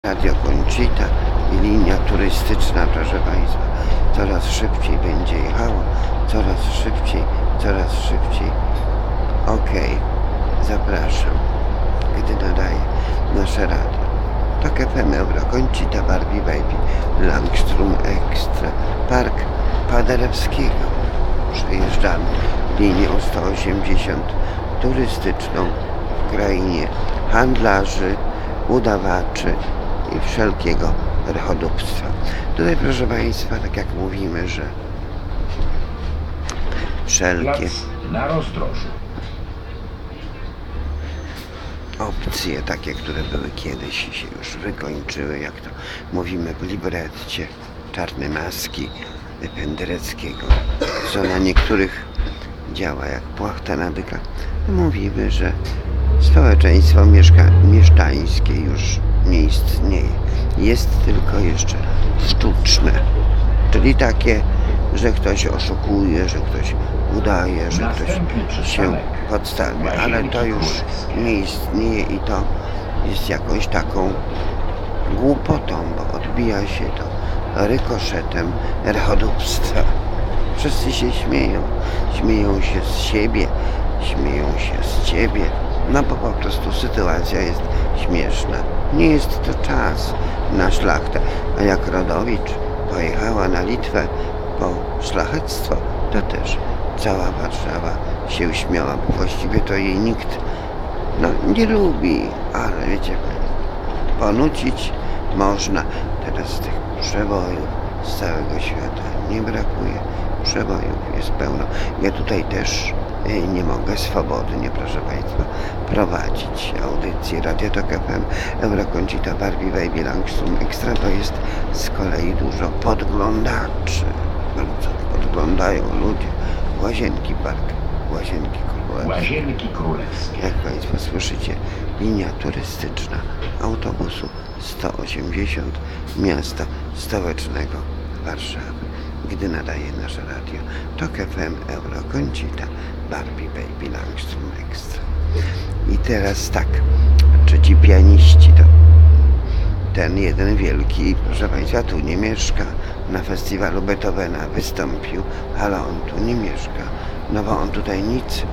Radio Conchita i linia turystyczna, proszę Państwa, coraz szybciej będzie jechało, coraz szybciej, coraz szybciej. Okej, zapraszam, gdy nadaje nasze radio. Tok FM, Euro Conchita, Barbie Baby, Langstrom Extra, Park Paderewskiego. Przejeżdżamy linią 180 turystyczną w krainie handlarzy, udawaczy i wszelkiego rechodóbstwa. Tutaj, proszę Państwa, tak jak mówimy, że wszelkie na rozdrożu. opcje, takie, które były kiedyś i się już wykończyły, jak to mówimy w libretcie, czarne maski Pendereckiego, co na niektórych działa jak płachta na byka. Mówimy, że społeczeństwo mieszczańskie już nie istnieje. Jest tylko jeszcze sztuczne, czyli takie, że ktoś oszukuje, że ktoś udaje, że ktoś się podstawia, ale to już nie istnieje i to jest jakąś taką głupotą, bo odbija się to rykoszetem rechodóbstwa. Wszyscy się śmieją. Śmieją się z siebie, śmieją się z ciebie. No bo po prostu sytuacja jest śmieszna. Nie jest to czas na szlachtę. A jak Rodowicz pojechała na Litwę po szlachectwo, to też cała Warszawa się śmiała, bo właściwie to jej nikt nie lubi, ale wiecie, ponucić można. Teraz tych przebojów z całego świata nie brakuje. Przebojów jest pełno. Ja tutaj też nie mogę swobodnie, proszę Państwa, prowadzić audycji Radio Tok FM, Euro Conchita, Barbie Baby, Langstrom Extra. To jest z kolei dużo podglądaczy. Bardzo podglądają ludzie. Łazienki Park, Łazienki Królewskie. Łazienki Królewskie. Jak Państwo słyszycie, linia turystyczna autobusu 180 miasta stołecznego Warszawy. Gdy nadaje nasze radio Tok FM, Euro Conchita, Barbie Baby, Langstrom Extra. I teraz tak, czy ci pianiści to ten jeden wielki, proszę Państwa, tu nie mieszka, na festiwalu Beethovena wystąpił, ale on tu nie mieszka, no bo on tutaj nic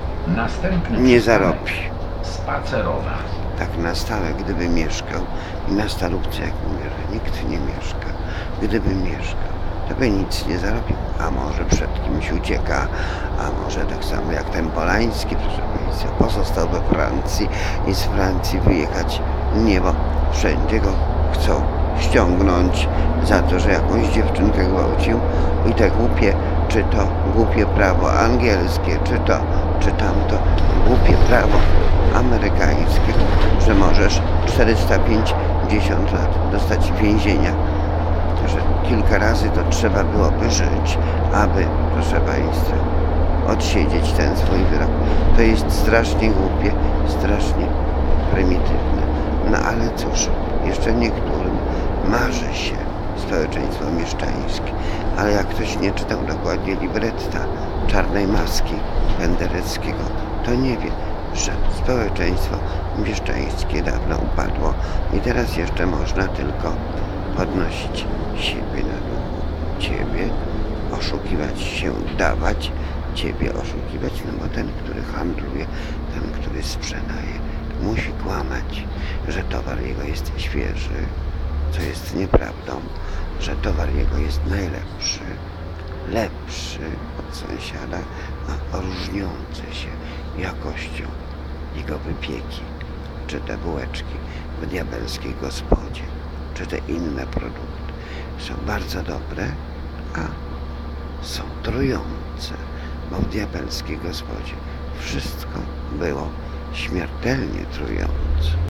nie zarobi. Spacerowa. Tak na stałe, gdyby mieszkał i na Starówce, jak mówię, że nikt nie mieszka, gdyby mieszkał, to by nic nie zarobił, a może przed kimś ucieka, a może tak samo jak ten Polański, proszę Państwa, pozostał we Francji i z Francji wyjechać nie, bo wszędzie go chcą ściągnąć za to, że jakąś dziewczynkę gwałcił i te głupie, czy to głupie prawo angielskie, czy tamto głupie prawo amerykańskie, że możesz 450 lat dostać więzienia, że kilka razy to trzeba byłoby żyć, aby, proszę Państwa, odsiedzieć ten swój wyrok. To jest strasznie głupie, strasznie prymitywne. No ale cóż, jeszcze niektórym marzy się społeczeństwo mieszczańskie, ale jak ktoś nie czytał dokładnie libretta czarnej maski Pendereckiego, to nie wie, że społeczeństwo mieszczańskie dawno upadło i teraz jeszcze można tylko podnosić siebie na duchu, ciebie oszukiwać się, dawać, ciebie oszukiwać, no bo ten, który handluje, ten, który sprzedaje, musi kłamać, że towar jego jest świeży, co jest nieprawdą, że towar jego jest najlepszy, lepszy od sąsiada, a różniący się jakością jego wypieki, czy te bułeczki w diabelskiej gospodzie, czy te inne produkty są bardzo dobre, a są trujące, bo w diabelskiej gospodzie wszystko było śmiertelnie trujące.